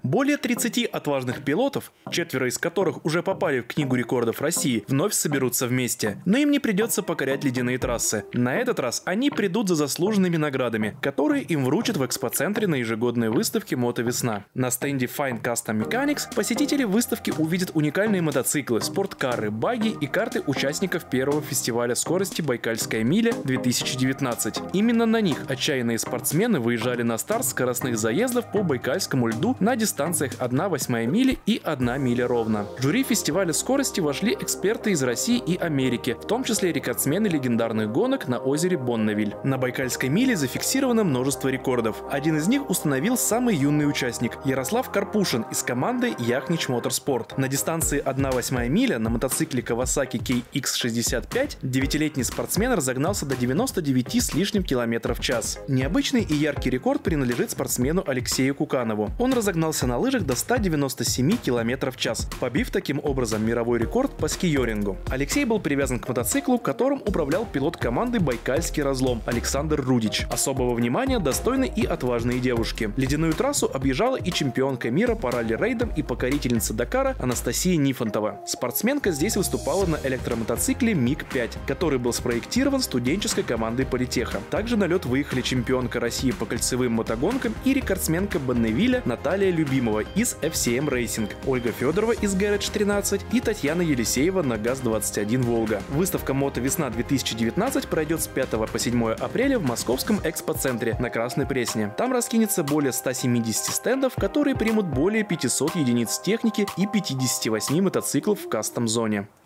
Более 30 отважных пилотов, 4 из которых уже попали в Книгу рекордов России, вновь соберутся вместе. Но им не придется покорять ледяные трассы. На этот раз они придут за заслуженными наградами, которые им вручат в экспоцентре на ежегодной выставке «Мотовесна». На стенде Fine Custom Mechanics посетители выставки увидят уникальные мотоциклы, спорткары, баги и карты участников первого фестиваля скорости «Байкальская миля-2019». Именно на них отчаянные спортсмены выезжали на старт скоростных заездов по байкальскому льду на дистанциях 1/8 мили и 1 миля ровно. В жюри фестиваля скорости вошли эксперты из России и Америки, в том числе рекордсмены легендарных гонок на озере Бонневиль. На Байкальской миле зафиксировано множество рекордов. Один из них установил самый юный участник – Ярослав Карпушин из команды Яхнич Моторспорт. На дистанции 1/8 миля на мотоцикле Kawasaki KX65 9-летний спортсмен разогнался до 99 с лишним км в час. Необычный и яркий рекорд принадлежит спортсмену Алексею Куканову. Он разогнался на лыжах до 197 км в час, побив таким образом мировой рекорд по скиорингу. Алексей был привязан к мотоциклу, которым управлял пилот команды «Байкальский разлом» Александр Рудич. Особого внимания достойны и отважные девушки. Ледяную трассу объезжала и чемпионка мира по ралли-рейдам и покорительница Дакара Анастасия Нифонтова. Спортсменка здесь выступала на электромотоцикле МиГ-5, который был спроектирован студенческой командой Политеха. Также на лед выехали чемпионка России по кольцевым мотогонкам и рекордсменка Бонневиля Наталья Любимова из FCM Racing, Ольга Федорова из Garage 13 и Татьяна Елисеева на ГАЗ-21 Волга. Выставка «Мотовесна 2019» пройдет с 5 по 7 апреля в Московском экспоцентре на Красной Пресне. Там раскинется более 170 стендов, которые примут более 500 единиц техники и 58 мотоциклов в кастом-зоне.